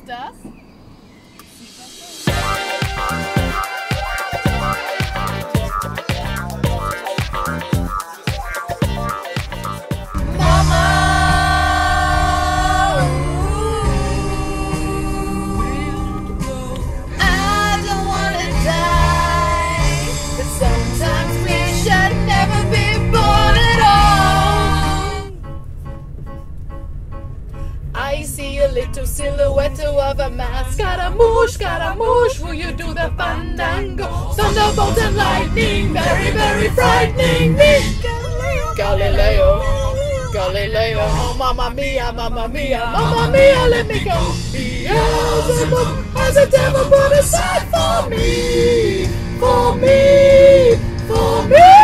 das? I see a little silhouette of a mask. Scaramouche, will you do the fandango? Thunderbolt and lightning, very, very frightening me. Galileo, Galileo, oh mamma mia, mamma mia, mamma mia, let me go. Beelzebub has a devil put aside for me, for me, for me.